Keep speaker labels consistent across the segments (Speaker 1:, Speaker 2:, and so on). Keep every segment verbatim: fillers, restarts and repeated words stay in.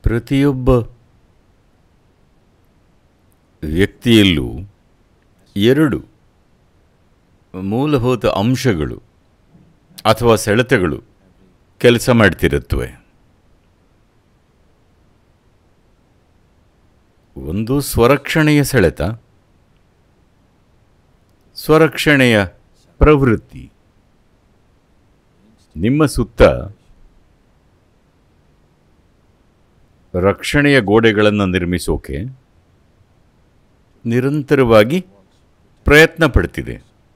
Speaker 1: ಪ್ರತಿಯೊಬ್ಬ ವ್ಯಕ್ತಿಯಲ್ಲೂ ಎರಡು ಮೂಲಭೂತ ಅಂಶಗಳು ಅಥವಾ ಸೆಳೆತಗಳು ಕೆಲಸ ಮಾಡ್ತಿರುತ್ತವೆ. ಒಂದು ಸ್ವರಕ್ಷಣೆಯ ಸೆಳೆತ, ಸ್ವರಕ್ಷಣೆಯ ಪ್ರವೃತ್ತಿ. ನಿಮ್ಮ ಸುತ್ತ ರಕ್ಷಣೆಯ ಗೋಡೆಗಳನ್ನು ನಿರ್ಮಿಸೋಕೆ ನಿರಂತರವಾಗಿ ಪ್ರಯತ್ನ ಪಡ್ತಿದೆ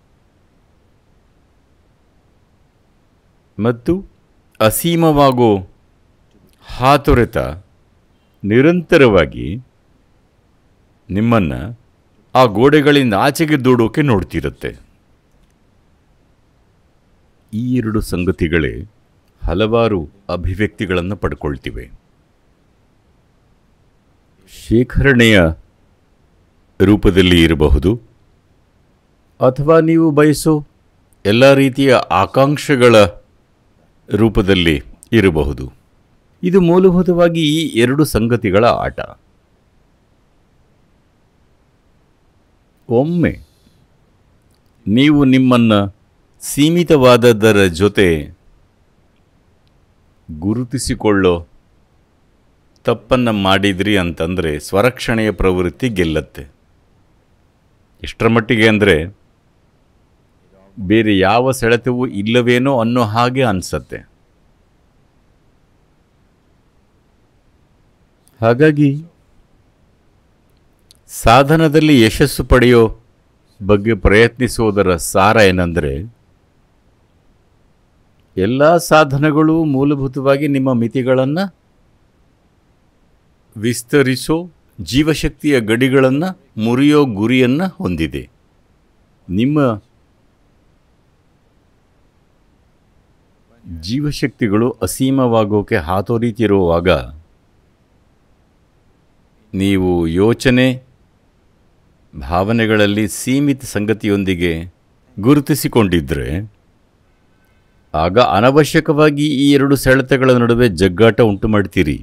Speaker 1: ಮತ್ತು ಅಸೀಮವಾಗೋ ಹಾತೊರೆತ ನಿರಂತರವಾಗಿ ನಿಮ್ಮನ್ನು ಆ ಗೋಡೆಗಳಿಂದ ಆಚೆಗೆ ದೂಡೋಕೆ ನೋಡ್ತಿರುತ್ತೆ. ಈ ಎರಡು ಸಂಗತಿಗಳೇ ಹಲವಾರು ಅಭಿವ್ಯಕ್ತಿಗಳನ್ನು ಪಡ್ಕೊಳ್ತಿವೆ. ಶೇಖರಣೆಯ ರೂಪದಲ್ಲಿ ಇರಬಹುದು, ಅಥವಾ ನೀವು ಬಯಸೋ ಎಲ್ಲ ರೀತಿಯ ಆಕಾಂಕ್ಷೆಗಳ ರೂಪದಲ್ಲಿ ಇರಬಹುದು. ಇದು ಮೂಲಭೂತವಾಗಿ ಈ ಎರಡು ಸಂಗತಿಗಳ ಆಟ. ಒಮ್ಮೆ ನೀವು ನಿಮ್ಮನ್ನು ಸೀಮಿತವಾದದರ ಜೊತೆ ಗುರುತಿಸಿಕೊಳ್ಳೋ ತಪ್ಪನ್ನು ಮಾಡಿದ್ರಿ ಅಂತಂದರೆ ಸ್ವರಕ್ಷಣೆಯ ಪ್ರವೃತ್ತಿ ಗೆಲ್ಲತ್ತೆ. ಎಷ್ಟರ ಮಟ್ಟಿಗೆ ಅಂದರೆ ಬೇರೆ ಯಾವ ಸೆಳೆತವೂ ಇಲ್ಲವೇನೋ ಅನ್ನೋ ಹಾಗೆ ಅನಿಸತ್ತೆ. ಹಾಗಾಗಿ ಸಾಧನದಲ್ಲಿ ಯಶಸ್ಸು ಪಡೆಯೋ ಬಗ್ಗೆ ಪ್ರಯತ್ನಿಸೋದರ ಸಾರ ಏನಂದರೆ, ಎಲ್ಲ ಸಾಧನಗಳು ಮೂಲಭೂತವಾಗಿ ನಿಮ್ಮ ಮಿತಿಗಳನ್ನು ವಿಸ್ತರಿಸೋ ಜೀವಶಕ್ತಿಯ ಗಡಿಗಳನ್ನು ಮುರಿಯೋ ಗುರಿಯನ್ನು ಹೊಂದಿದೆ. ನಿಮ್ಮ ಜೀವಶಕ್ತಿಗಳು ಅಸೀಮವಾಗೋಕೆ ಹಾತೊರೀತಿರುವಾಗ ನೀವು ಯೋಚನೆ ಭಾವನೆಗಳಲ್ಲಿ ಸೀಮಿತ ಸಂಗತಿಯೊಂದಿಗೆ ಗುರುತಿಸಿಕೊಂಡಿದ್ದರೆ ಆಗ ಅನವಶ್ಯಕವಾಗಿ ಈ ಎರಡು ಸೆಳೆತಗಳ ನಡುವೆ ಜಗ್ಗಾಟ ಉಂಟು ಮಾಡ್ತೀರಿ.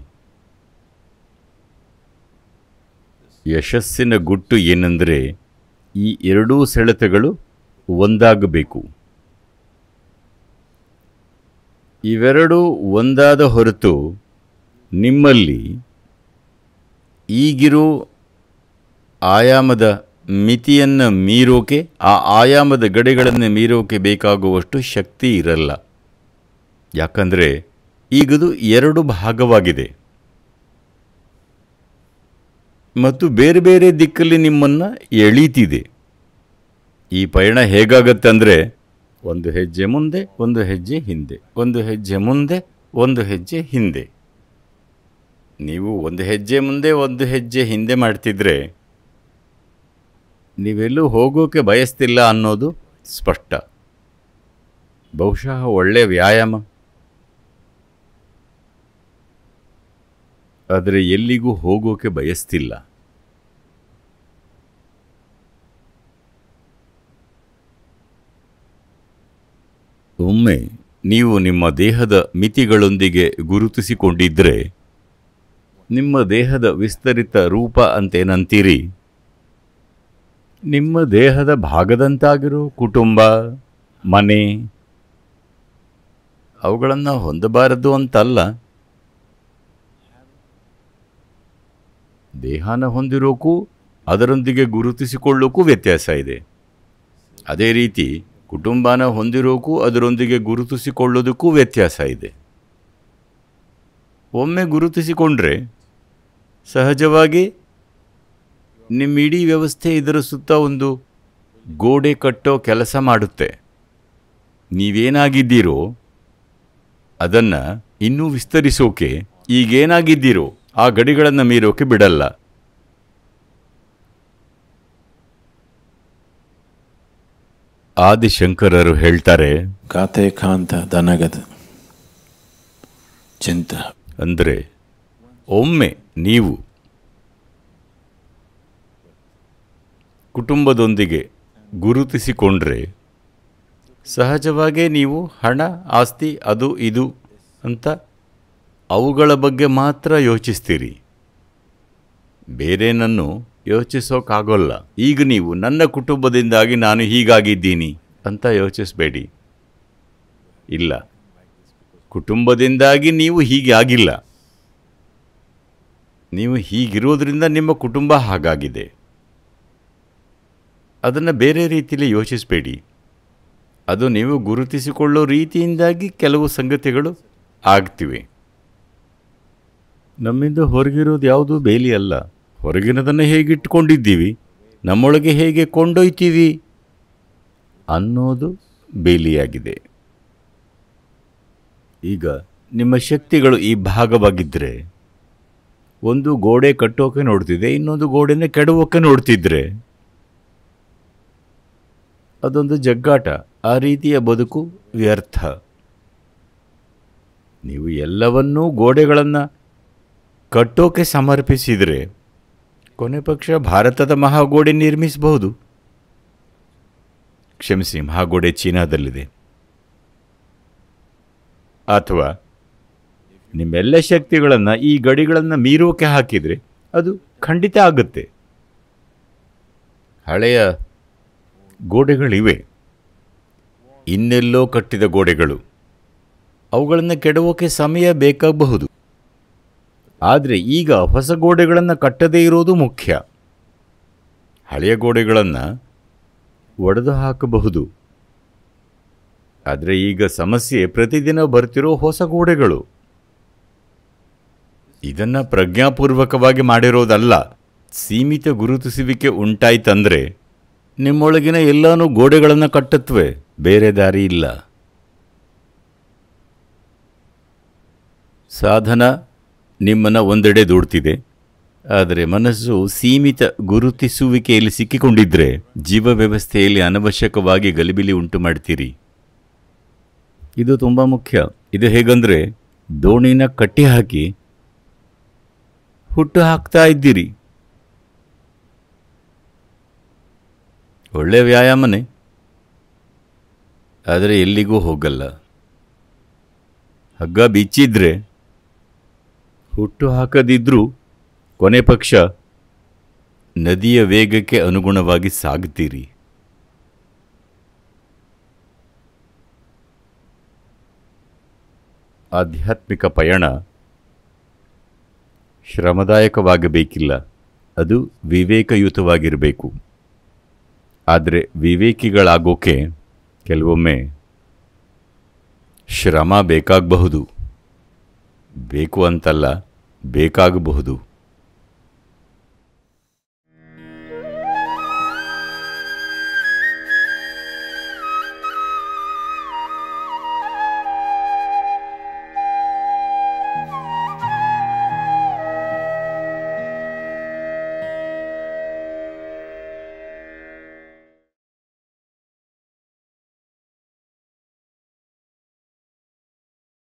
Speaker 1: ಯಶಸ್ಸಿನ ಗುಟ್ಟು ಏನೆಂದರೆ, ಈ ಎರಡೂ ಸೆಳೆತಗಳು ಒಂದಾಗಬೇಕು. ಇವೆರಡೂ ಒಂದಾದ ಹೊರತು ನಿಮ್ಮಲ್ಲಿ ಈಗಿರೋ ಆಯಾಮದ ಮಿತಿಯನ್ನು ಮೀರೋಕೆ, ಆ ಆಯಾಮದ ಗಡಿಗಳನ್ನು ಮೀರೋಕೆ ಬೇಕಾಗುವಷ್ಟು ಶಕ್ತಿ ಇರಲ್ಲ. ಯಾಕಂದರೆ ಈಗದು ಎರಡು ಭಾಗವಾಗಿದೆ ಮತ್ತು ಬೇರೆ ಬೇರೆ ದಿಕ್ಕಲ್ಲಿ ನಿಮ್ಮನ್ನು ಎಳೀತಿದೆ. ಈ ಪಯಣ ಹೇಗಾಗತ್ತೆ ಅಂದರೆ, ಒಂದು ಹೆಜ್ಜೆ ಮುಂದೆ, ಒಂದು ಹೆಜ್ಜೆ ಹಿಂದೆ, ಒಂದು ಹೆಜ್ಜೆ ಮುಂದೆ, ಒಂದು ಹೆಜ್ಜೆ ಹಿಂದೆ. ನೀವು ಒಂದು ಹೆಜ್ಜೆ ಮುಂದೆ ಒಂದು ಹೆಜ್ಜೆ ಹಿಂದೆ ಮಾಡ್ತಿದ್ರೆ ನೀವೆಲ್ಲೂ ಹೋಗೋಕೆ ಬಯಸ್ತಿಲ್ಲ ಅನ್ನೋದು ಸ್ಪಷ್ಟ. ಬಹುಶಃ ಒಳ್ಳೆಯ ವ್ಯಾಯಾಮ, ಆದರೆ ಎಲ್ಲಿಗೂ ಹೋಗೋಕೆ ಬಯಸ್ತಿಲ್ಲ. ಒಮ್ಮೆ ನೀವು ನಿಮ್ಮ ದೇಹದ ಮಿತಿಗಳೊಂದಿಗೆ ಗುರುತಿಸಿಕೊಂಡಿದ್ದರೆ, ನಿಮ್ಮ ದೇಹದ ವಿಸ್ತರಿತ ರೂಪ ಅಂತೇನಂತೀರಿ, ನಿಮ್ಮ ದೇಹದ ಭಾಗದಂತಾಗಿರೋ ಕುಟುಂಬ, ಮನೆ, ಅವುಗಳನ್ನು ಹೊಂದಬಾರದು ಅಂತಲ್ಲ. ದೇಹನ ಹೊಂದಿರೋಕ್ಕೂ ಅದರೊಂದಿಗೆ ಗುರುತಿಸಿಕೊಳ್ಳೋಕ್ಕೂ ವ್ಯತ್ಯಾಸ ಇದೆ. ಅದೇ ರೀತಿ ಕುಟುಂಬನ ಹೊಂದಿರೋಕ್ಕೂ ಅದರೊಂದಿಗೆ ಗುರುತಿಸಿಕೊಳ್ಳೋದಕ್ಕೂ ವ್ಯತ್ಯಾಸ ಇದೆ. ಒಮ್ಮೆ ಗುರುತಿಸಿಕೊಂಡ್ರೆ ಸಹಜವಾಗಿ ನಿಮ್ಮ ಇಡೀ ವ್ಯವಸ್ಥೆ ಇದರ ಸುತ್ತ ಒಂದು ಗೋಡೆ ಕಟ್ಟೋ ಕೆಲಸ ಮಾಡುತ್ತೆ. ನೀವೇನಾಗಿದ್ದೀರೋ ಅದನ್ನು ಇನ್ನೂ ವಿಸ್ತರಿಸೋಕೆ ಈಗೇನಾಗಿದ್ದೀರೋ ಆ ಗಡಿಗಳನ್ನು ಮೀರೋಕೆ ಬಿಡಲ್ಲ. ಆದಿಶಂಕರರು ಹೇಳ್ತಾರೆ,
Speaker 2: ಗಾತೆ ಕಾಂತ ದನಗದ ಚಿಂತ
Speaker 1: ಅಂದರೆ ಒಮ್ಮೆ ನೀವು ಕುಟುಂಬದೊಂದಿಗೆ ಗುರುತಿಸಿಕೊಂಡ್ರೆ ಸಹಜವಾಗೇ ನೀವು ಹಣ, ಆಸ್ತಿ, ಅದು ಇದು ಅಂತ ಅವುಗಳ ಬಗ್ಗೆ ಮಾತ್ರ ಯೋಚಿಸ್ತೀರಿ. ಬೇರೇನನ್ನು ಯೋಚಿಸೋಕ್ಕಾಗೋಲ್ಲ. ಈಗ ನೀವು ನನ್ನ ಕುಟುಂಬದಿಂದಾಗಿ ನಾನು ಹೀಗಾಗಿದ್ದೀನಿ ಅಂತ ಯೋಚಿಸಬೇಡಿ. ಇಲ್ಲ, ಕುಟುಂಬದಿಂದಾಗಿ ನೀವು ಹೀಗೆ ಆಗಿಲ್ಲ. ನೀವು ಹೀಗಿರೋದ್ರಿಂದ ನಿಮ್ಮ ಕುಟುಂಬ ಹಾಗಾಗಿದೆ. ಅದನ್ನು ಬೇರೆ ರೀತಿಯಲ್ಲಿ ಯೋಚಿಸಬೇಡಿ. ಅದು ನೀವು ಗುರುತಿಸಿಕೊಳ್ಳೋ ರೀತಿಯಿಂದಾಗಿ ಕೆಲವು ಸಂಗತಿಗಳು ಆಗ್ತಿವೆ. ನಮ್ಮಿಂದ ಹೊರಗಿರೋದು ಯಾವುದೂ ಬೇಲಿ ಅಲ್ಲ. ಹೊರಗಿನದನ್ನು ಹೇಗಿಟ್ಕೊಂಡಿದ್ದೀವಿ, ನಮ್ಮೊಳಗೆ ಹೇಗೆ ಕೊಂಡೊಯ್ತೀವಿ ಅನ್ನೋದು ಬೇಲಿಯಾಗಿದೆ. ಈಗ ನಿಮ್ಮ ಶಕ್ತಿಗಳು ಈ ಭಾಗವಾಗಿದ್ದರೆ, ಒಂದು ಗೋಡೆ ಕಟ್ಟೋಕೆ ನೋಡ್ತಿದೆ, ಇನ್ನೊಂದು ಗೋಡೆನ ಕೆಡವೋಕೆ ನೋಡ್ತಿದ್ರೆ ಅದೊಂದು ಜಗ್ಗಾಟ. ಆ ರೀತಿಯ ಬದುಕು ವ್ಯರ್ಥ. ನೀವು ಎಲ್ಲವನ್ನೂ ಗೋಡೆಗಳನ್ನು ಕಟ್ಟೋಕೆ ಸಮರ್ಪಿಸಿದರೆ ಕೊನೆ ಪಕ್ಷ ಭಾರತದ ಮಹಾಗೋಡೆ ನಿರ್ಮಿಸಬಹುದು. ಕ್ಷಮಿಸಿ, ಮಹಾಗೋಡೆ ಚೀನಾದಲ್ಲಿದೆ. ಅಥವಾ ನಿಮ್ಮೆಲ್ಲ ಶಕ್ತಿಗಳನ್ನು ಈ ಗಡಿಗಳನ್ನು ಮೀರೋಕೆ ಹಾಕಿದರೆ ಅದು ಖಂಡಿತ ಆಗುತ್ತೆ. ಹಳೆಯ ಗೋಡೆಗಳಿವೆ, ಇನ್ನೆಲ್ಲೋ ಕಟ್ಟಿದ ಗೋಡೆಗಳು. ಅವುಗಳನ್ನು ಕೆಡವೋಕೆ ಸಮಯ ಬೇಕಾಗಬಹುದು. ಆದರೆ ಈಗ ಹೊಸ ಗೋಡೆಗಳನ್ನು ಕಟ್ಟದೇ ಇರೋದು ಮುಖ್ಯ. ಹಳೆಯ ಗೋಡೆಗಳನ್ನು ಒಡೆದು ಹಾಕಬಹುದು. ಆದರೆ ಈಗ ಸಮಸ್ಯೆ ಪ್ರತಿದಿನ ಬರ್ತಿರೋ ಹೊಸ ಗೋಡೆಗಳು. ಇದನ್ನು ಪ್ರಜ್ಞಾಪೂರ್ವಕವಾಗಿ ಮಾಡಿರೋದಲ್ಲ. ಸೀಮಿತ ಗುರುತಿಸುವಿಕೆ ಉಂಟಾಯ್ತಂದರೆ ನಿಮ್ಮೊಳಗಿನ ಎಲ್ಲನೂ ಗೋಡೆಗಳನ್ನು ಕಟ್ಟುತ್ತವೆ, ಬೇರೆ ದಾರಿ ಇಲ್ಲ. ಸಾಧನ ನಿಮ್ಮನ್ನು ಒಂದೆಡೆ ದೂಡ್ತಿದೆ, ಆದರೆ ಮನಸ್ಸು ಸೀಮಿತ ಗುರುತಿಸುವಿಕೆಯಲ್ಲಿ ಸಿಕ್ಕಿಕೊಂಡಿದ್ದರೆ ಜೀವ ವ್ಯವಸ್ಥೆಯಲ್ಲಿ ಅನವಶ್ಯಕವಾಗಿ ಗಲಿಬಿಲಿ ಉಂಟು ಮಾಡ್ತೀರಿ. ಇದು ತುಂಬ ಮುಖ್ಯ. ಇದು ಹೇಗಂದರೆ, ದೋಣಿನ ಕಟ್ಟಿ ಹಾಕಿ ಹುಟ್ಟು ಹಾಕ್ತಾ ಇದ್ದೀರಿ. ಒಳ್ಳೆಯ ವ್ಯಾಯಾಮನೇ, ಆದರೆ ಎಲ್ಲಿಗೂ ಹೋಗಲ್ಲ. ಹಗ್ಗ ಬಿಚ್ಚಿದ್ರೆ ಹುಟ್ಟು ಹಾಕದಿದ್ರೂ ಕೊನೆ ಪಕ್ಷ ನದಿಯ ವೇಗಕ್ಕೆ ಅನುಗುಣವಾಗಿ ಸಾಗುತ್ತೀರಿ. ಆಧ್ಯಾತ್ಮಿಕ ಪಯಣ ಶ್ರಮದಾಯಕವಾಗಬೇಕಿಲ್ಲ, ಅದು ವಿವೇಕಯುತವಾಗಿರಬೇಕು. ಆದರೆ ವಿವೇಕಿಗಳಾಗೋಕೆ ಕೆಲವೊಮ್ಮೆ ಶ್ರಮ ಬೇಕಾಗಬಹುದು. ಬೇಕು ಅಂತಲ್ಲ, ಬೇಕಾಗಬಹುದು.